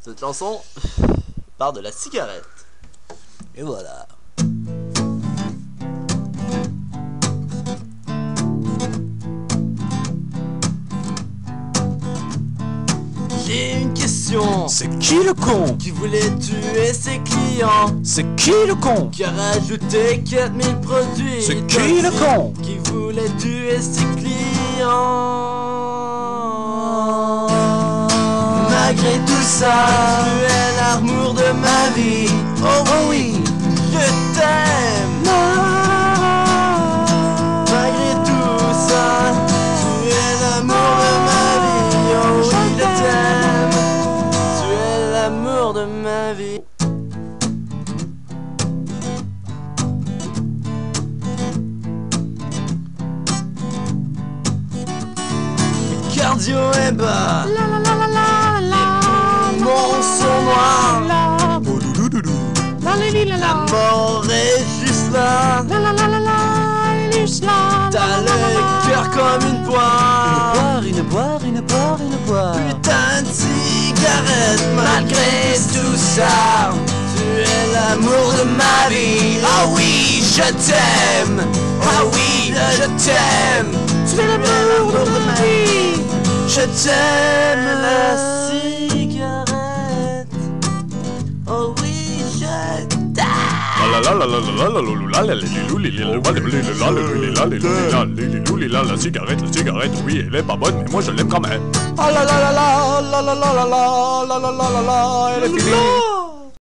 Cette chanson part de la cigarette. Et voilà. J'ai une question. C'est qui le con? Qui voulait tuer ses clients? C'est qui le con? Qui a rajouté 4000 produits? C'est qui le con? Qui voulait tuer ses clients? Malgré tout ça, tu es l'amour de ma vie. Oh oui, je t'aime. Malgré tout ça, tu es l'amour de ma vie. Oh oui, je t'aime. Tu es l'amour de ma vie. Le cardio est bas. Les poumons sont noirs. La mort est juste là. T'as le cœur comme une poire. Une poire. Putain de cigarette. Malgré tout ça, tu es l'amour de ma vie. Ah oui, je t'aime. Ah oui, je t'aime. Tu es l'amour de ma vie. Je t'aime. La cigarette. Oh oui, je t'aime. La cigarette, oui, elle est pas bonne, mais moi je l'aime quand même. Elle est finie.